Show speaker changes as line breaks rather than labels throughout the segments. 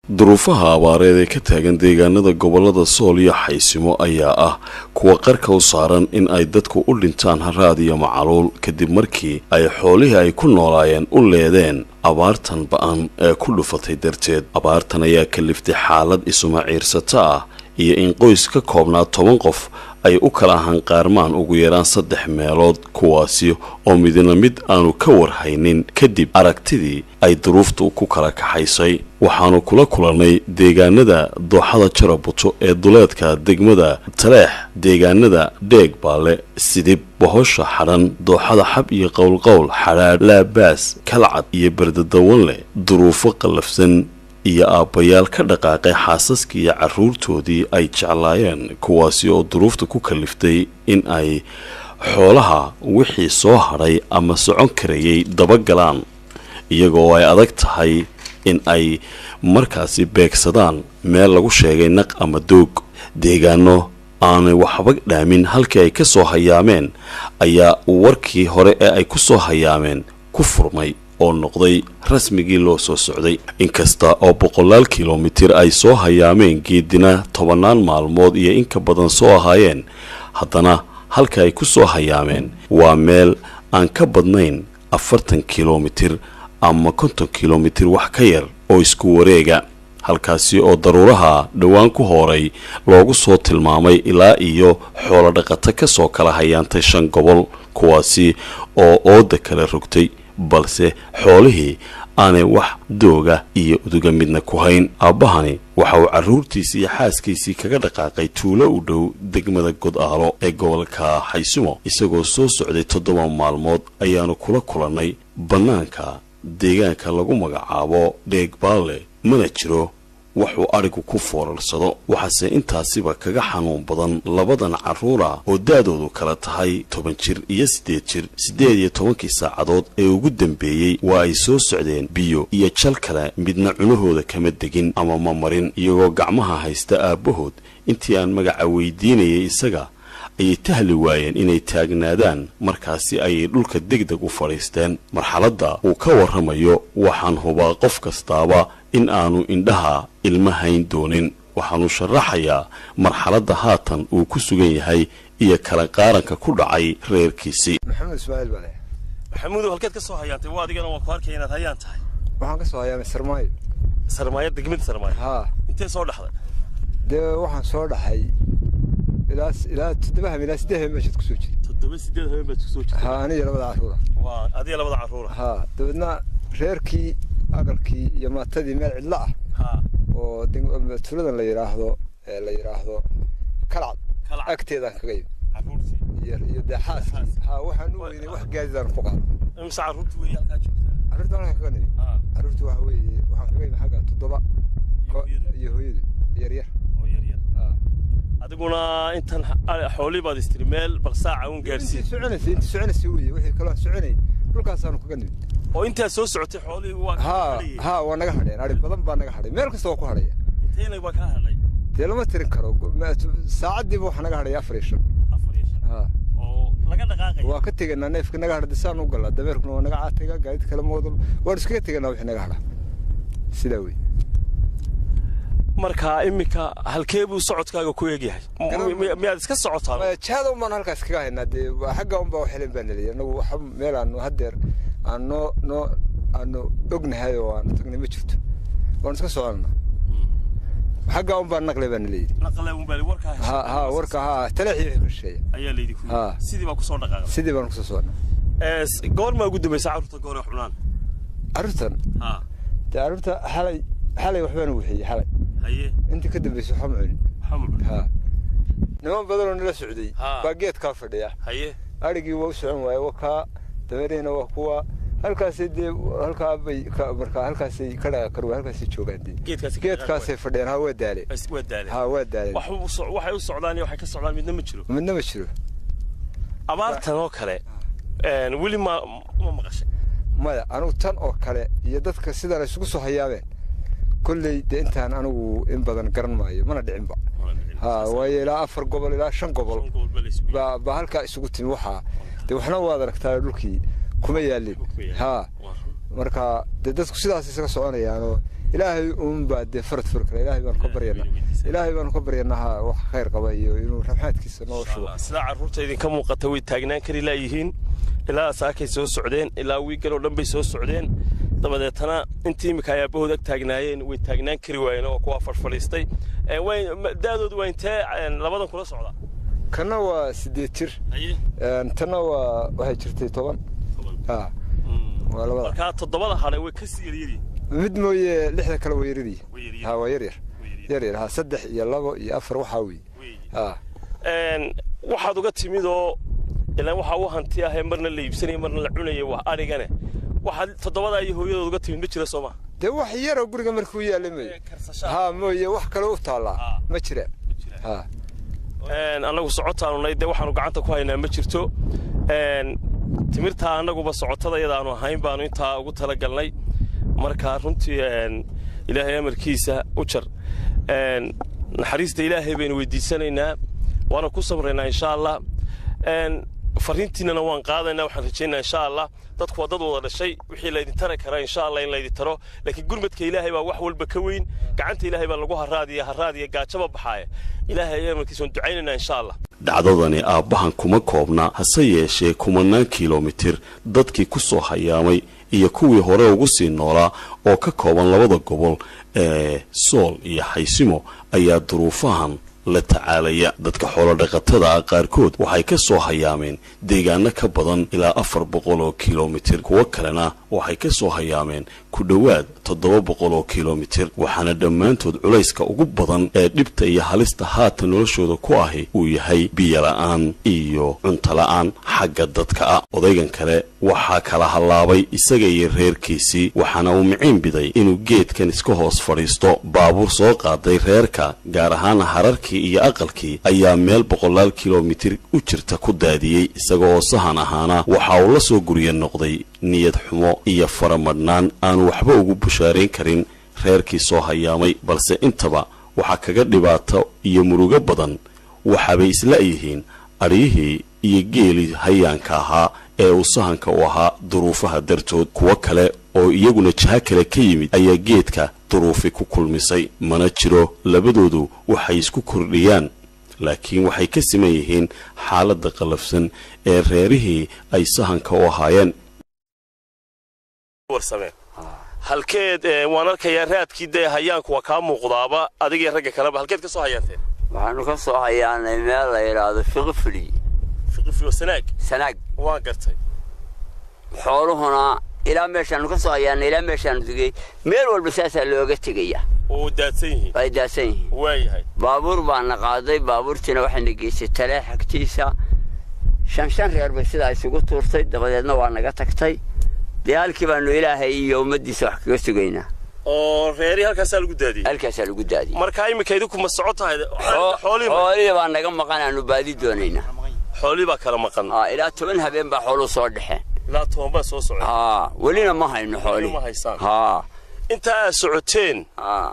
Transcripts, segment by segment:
duruufaha abaareed ee ka taagan deegaanada gobolada Sool iyo Xaysimo ayaa ah kuwa qarka u saaran in ay dadku u dhintaan haraad iyo macaluul kadib markii ay xoolihii ay ku noolaayeen u leedeen abaartan ba'an ee ku dhufatay darteed. abaartan ayaa kaliftay xaalad isuma ciirsata ah iyo in qoys ka koobnaa 10 qof ay u kala hanqaarmaan ugu yaraan 3 meelood, kuwaasi oo midna mid aanu ka warhaynin kadib aragtidii ay duruuftu ku kala kaxaysay. waxaanu kula kulanay deegaanada dooxada Jarabuto ee duleedka degmada Taleex, deegaanada Dheeg Baale, Sidib, Bohosha Xaran, dooxada Xab iyo Qowlqowl, Xaraad, Laabaas, Kalcad iyo Bardadawanle. duruufo qalafsan iyo aabbayaal ka dhaqaaqay xaasaskii iyo carruurtoodii ay jeclaayeen, kuwaasi oo duruufta ku kaliftay in ay xoolaha wixii soo hadhay ama socon karayay dabagalaan, iyagoo ay adag tahay in ay markaasi beegsadaan meel lagu sheegay naq ama doog. deegaano aanay waxba dhaamin halkii ay ka soo hayaameen ayaa warkii hore ee ay ku soo hayaameen ku furmay oo noqday rasmigii loo soo socday. inkasta oo 100 kiiloomitir ay soo hayaameen geedina 10 maalmood iyo in ka badan soo ahaayeen, haddana halka ay ku soo hayaameen waa meel aan ka badnayn 40 kiiloomitir ama 50 kiiloomitir wax ka yar oo isku wareega, halkaasi oo daruuraha dhawaan ku horay loogu soo tilmaamay ilaa iyo xoolo dhaqato ka soo kala hayaantay 5 gobol, kuwaasi oo ooda kala rogtay, balse xoolihii aanay wax dooga iyo uduga midna ku hayn. aabbahani waxa uu carruurtiisii iyo xaaskiisii kaga dhaqaaqay tuulo u dhow degmada Godaalo ee gobolka Xaysimo. isagoo soo socday 7 maalmood ayaanu kula kulannay bannaanka deegaanka lagu magacaabo Dheeg Baale. mana jiro wuxuu arigu ku foorarsado, waxaase intaasiba kaga xanuun badan labadan carruura oo daadoodu kala tahay 10 jir iyo 8 jir. 18 saacadood ee ugu dambeeyay waa ay soo socdeen biyo iyo jal kale midna cunahooda kama degin ama ma marin, iyagoo gacmaha haysta aabbahood. intii aan magaca weydiinayay isaga ayay tahli waayeen inay taagnaadaan, markaasi ayay dhulka degdeg u fadhiisteen. marxaladda uu ka warramayo waxaan hubaa qof kastaaba in aanu indhaha ilma hayn doonin. waxaanu sharaxayaa marxaladda haatan uu ku sugan yahay iyo kala qaaranka ku dhacay reerkiisii.
maxamed ismaaciil bale.
maxamuud, halkeed ka soo hayaantay? waa adigana waan ku arkay inaad hayaan tahay.
waxaan ka soo hayaamay Sarmaayo.
Sarmaayo, degmada Sarmaayo.
haa.
intee soo dhaxday?
waxaan soo dhaxay ilaa 7 habeen ilaa 8 habeen meeshaad ku soo jirtay.
7 habeen baad ku soo jirtay?
haa, aniga labada carruur.
waa adiga labada carruur?
haa, dabadna reerkii agalkii iyo maatadii meel cidla ah.
haa.
oo tuuladan la yiraahdo Kalcad agteedaan kaga yimid.
carruurtii
iyo daxaaskii. haa, waxaan u weynay wax gaadiidaan ku qaad.
imisa carruurtii weeyay halkaa joogtaa?
carruurta halkaa kaga nimid.
haa.
carruurta waxa weeye waxaan kaga yimid xagga 7 iyo hooyadu yar.
oo yar.
haa.
adiguna intan xooli baad istiri meel bal saaca uun gaarsiin.
inta soconaysa weeye wixii kala soconay dhulkaasaan kaga nimid.
oo inta soo socotay xoolihii waa
haa waa naga hadheen. ari badan baa naga hadhay, meel kasta waa ku hadhaya.
inteena baa ka hadhay?
dee lama tirin karo. saacadiiba waxa naga hadhay 4 iyo 5. haa.
oo laga dhaqaaqay.
waa ka teganaa neefka naga hadhay saan u galaa, dameerkuna waa naga caatayga, gaadiid kale moodul waan iskaga teganaa wixii naga hadha. sidaa weeye.
marka imika halkee buu socodkaaga ku eegyahay? miyaad iska socotaa?
jaada umbaan halkaas kaga haynaa. dee xagga unbaa wax helin baan leeyahay. anagu wax meel aanu hadeer aanu ognahay oo aanu tagnay ma jirto. waan iska soconaa. xagga unbaan naqle baan leeyahay.
naqle unbaa warkaa?
haa, warka haa, Taleexii wixii ka sheegay
ayaa leeyahay.
haa,
sidii baa ku soo dhaqaaqay.
sidii baan ku soo soconaa.
goorma ugu dambeysay carruurta goor ay xunaan?
carruurtan?
haa.
dee carruurta xalay waxbaan u wixiyey xalay.
haye.
intii ka dambeysay waxba ma cunin. haa. niman badan oo nala socday baa geedkaa fadhiya.
haye.
arigii waa u socon waaye, wakaa dameerihina waa kuwa halkaasay dee halkaa bay markaa halkaasay ka dhaqaaqar waa halkaasay joogaan. dee geedkaasay fadhiyaan. haa, waa daaleen. haa, waa daaleen.
waxay u socdaan iyo waxay ka socdaan midna ma jiro. abaartan oo kale weli ma maqashay?
maya, anigu tan oo kale iyo dadka sidan isugu soo hayaabeen kolley dee intaan anigu in badan garan maayo, mana dhicinba. haa, waayo ilaa 4 gobol ilaa 5 gobol baa halkaa isugu timi. waxaa dee waxna waad aragtaa dhulkii kuma yaalin. haa, marka dee dadku sidaas isaga soconayaanoo إلهي بعد فرد فرق إلهي بان كبرينا إلهي بان كبرينا وخير قبائي إنه ربحات كيس نوشوا
سلاع الروت إذا كم قتوي تاجنا كري لا يهين إلا ساكي سو السعودين إلا ويقولوا لهم بيسو السعودين طبعا تنا أنتي مكايا بهودك تاجناين وتاجنا كري وين وكوافر فلسطين وين دادود وين تا لبضن كل صعدة
كنا وسديتر تنا وهجرتي طبعا
ولا كانت الضباط حالي وكسر يري
مدمو لحظة كلا ويردي ها ويرير ها صدح يلا يأفر وحاوي
waxaad uga timido ilaa waxa uu hantiyahay marna la iibsanay marna la cunayay wax arigana waxa todobada ay hooyadood uga timid ma jira Soomaa
de wax yar oo guriga markuu yaalamay ha mooye wax kale u taala ma jira ha
anagu socotaanay de waxaanu gacanta ku haynaa ma jirto timirta anaguba socotada iyadaanu ahayn baanu inta ugu tala galnay marka runtii ilaahay amarkiisa u jar naxariista ilaahay baynu weydiisanaynaa وانا كسمرنا إن شاء الله فرينتنا نوان قاعدنا وحنا رجعنا إن شاء الله تدخل ضدوا هذا الشيء وحي لا يترك إن شاء الله إن لا يترى لكن قرمتك إلهي وحول بكوين قعنت إلهي بلقوها الرادية قاعد شباب بحاية إلهي يا مركز دعينا إن شاء الله
dhacdadani aabbahan kuma koobna hase yeeshee kumanaan kiiloomitir dadkii ku soo hayaamay iyo kuwii hore ugu sii noolaa oo ka kooban labada gobol ee Sool iyo Xaysimo ayaa duruufahan la tacaalaya dadka xoolo dhaqatada qaarkood waxay ka soo hayaameen deegaano ka badan ilaa 400 kiiloomitir kuwa kalena waxay ka soo hayaameen ku dhawaad 700 kiiloomitir waxaana dhammaantood culayska ugu badan ee dhibta iyo halista haatan noloshooda ku ahi uu yahay biyo la'aan iyo cunto la'aan xagga dadka ah odaygan kale waxaa kala halaabay isaga iyo reerkiisii waxaana uu miciin biday inuu geedkan iska hoos fadhiisto baabuur soo qaaday reerka gaar ahaan hararkii iyo aqalkii ayaa meel 100 kiiloomitir u jirta ku daadiyay isagoo sahan ahaana waxa uu la soo guriye noqday niyad xumo iyo faramadnaan aan waxba ugu bushaareyn karin reerkii soo hayaamay balse intaba waxa kaga dhibaato iyo murugo badan waxaabay isla yihiin ariyihii iyo geeli hayaanka ahaa ee uu sahanka u ahaa duruufaha dartood kuwa kale oo iyaguna jaha kale ka yimid ayaa geedka duruufi ku kulmisay mana jiro labadoodu waxay isku kordhiyaan laakiin waxay ka siman yihiin xaaladda qalafsan ee reerihii ay sahanka u ahaayeen
halkeed waan arkayaa raadkii de hayaanku waa ka muuqdaaba adiga ragga kaleba halkeed ka soo hayaanteen
waxaanu ka soo hayaanay meel la yiraahdo fiqfili sanaag
waan gartay
xooluhuna ilaa meeshaan ka soo hayaanay ilaa meeshaan dugay meel walba saasa looga tagaya
oo daadsan yihiin waayahay
baabuur baan qaaday baabuurtina waxaan geysay tale xagtiisa shan reer bay sida isugu tuurtay dabadeedna waa naga tagtay diyaalkii baanu ilaahay iyo ummadiisa wax kaga sugaynaa
oo reeri halkaas lagu daadiyay marka imika idinku ma socotahay
xoolii baan naga maqanaanu baadi doonaynaa
xoolii baa kala maqan
ilaa 10 habeen baa xoolo soo dhaxeen
ilaa 10 baa soo socday
walina ma hayno xooli
inta socoteen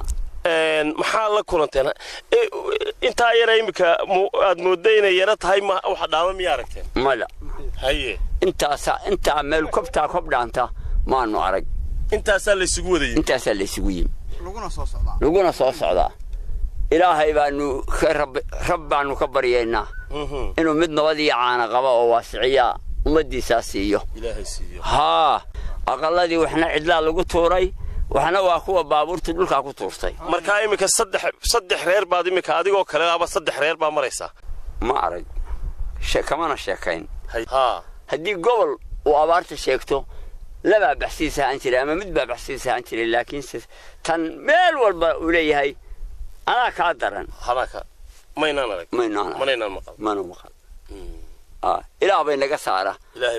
maxaa la kulanteen inta yara imika aad moodaynay yara tahay ma waxa dhaama miya aragteen
mala
haye
inta meel kobdhaanta maanu arag
intaasaa la isugu
yimi laguna soo socdaa ilaahay baanu rabbaanu ka baryeynaa inuu mid nabad iyo caana qaba oo waasiciya ummadiisa siiyo
ilaahay siiyo
aqalladii waxna cidlaa lagu tuuray waxna waa kuwa baabuurta dhulka ku tuurtay
marka imika saddex reer baad imika adigoo kale aba saddex reer baa maraysa
ma arag kamana sheekayn haddii gobol uu abaarta sheegto laba baxsiisa aan jiray ama mid baa baxsiisa aan jiray laakiin tan meel walba uu leeyahay ana ka daran
halaka maynaan arag mana maqal
ilaahay bay naga saara
ilaahay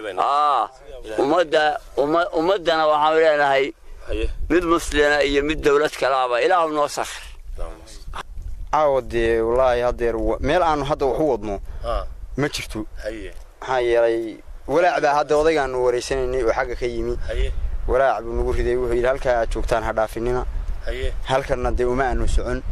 bay
ummadana waxaan leenahay mid muslina iyo mid dawlad kalaaba ilaahu noo sakhir
عاودي والله هذير ميل أنا هذا وحوضنا ما شفتو هاي ولاعب هذا وضيع إنه وريسني وحاجة كيمي ولاعب نقول كذا وهي هالك شوكتان هذا فينا هالك الندي وما إنه سعون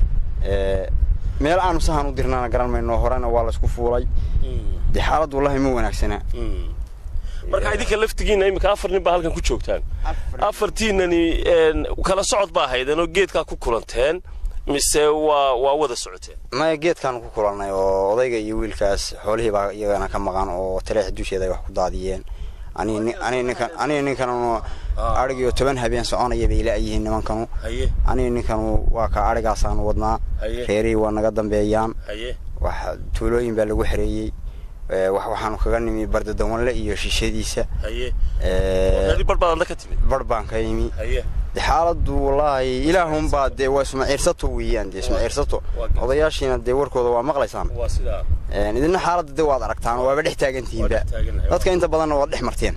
ميل أنا صحن وديرنا قرن من نهرنا والله سكفولاي دي حالة والله مو ونكسنا
marka idinka laftigiina imika 4 nin baa halkan ku joogtaan 4 tiinani kala socod baa haydan oo geedka ku kulanteen mise waa wada socoteen
ma geedkan ku kulannay oo odayga iyo wiilkaas xoolihii baa iyagana ka maqan oo taleex dusheeda wax ku daadiyeen ani ninkan arigiyo 10 habeen soconaya bay ilaayihiin nimankanu ani ninkan waa ka arigaasaan wadnaa reerii waa naga dambeeyaan wax tuulooyin baa lagu xareeyay waxaan kaga nimi bardadoonle iyo shishadiisa barbaan ka yimi xaaladu wallahi ilaahum baa de waa Ismaaciilsato weeyaan de Ismaaciilsato odayaashina de warkooda waa maqlaysaan idina xaalada de waad aragtaan waaba dhex taagantiinba dadka inta badan waa dhex marteen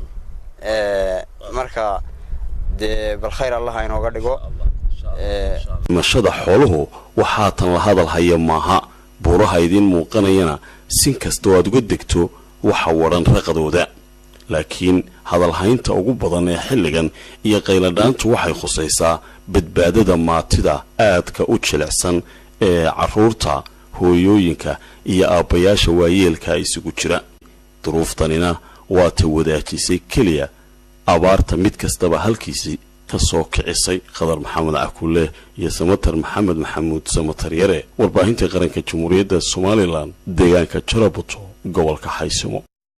marka de bal khayr Allah inooga dhigo
mashada xooluhu waxaa tan la hadal haya maaha buuraha idin muuqanayana sin kasta oo aad uga degto waxa waran raqadooda laakiin hadal haynta ugu badan ee xilligan iyo qayladhaantu waxay khusaysaa badbaadada maatida aadka u jilicsan ee caruurta hooyooyinka iyo aabbayaasha waayeelka isugu jira duruuftanina waa ta wadaajisay keliya abaarta mid kastaba halkiisii ka soo kicisay Khadar Maxamed Akulle iyo Samatar Maxamed Maxamuud Samatar Yare warbaahinta qaranka Jamhuuriyadda Soomaaliland deegaanka Jarabuto gobolka Haysimo